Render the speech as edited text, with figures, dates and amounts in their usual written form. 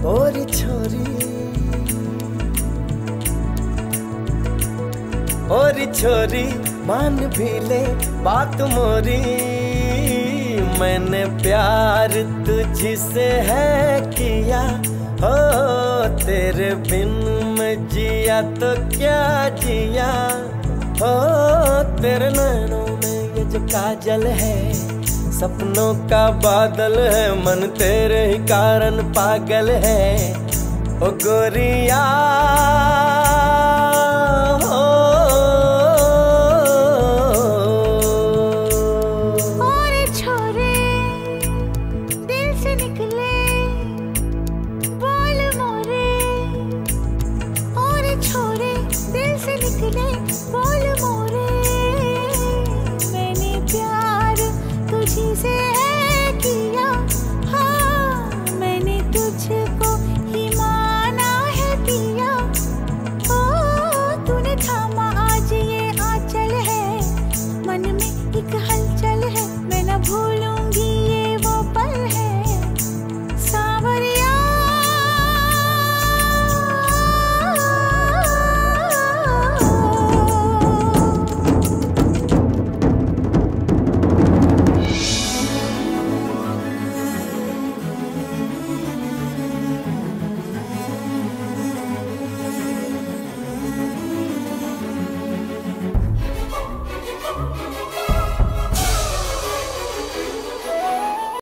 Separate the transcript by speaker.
Speaker 1: और छोरी और छोरी मान भी ले बात मोरी, मैंने प्यार तुझसे है किया हो, तेरे बिन मैं जिया तो क्या जिया हो। तेरे नैनों में ये जो काजल है, सपनों का बादल है, मन तेरे ही कारण पागल है ओ गोरिया।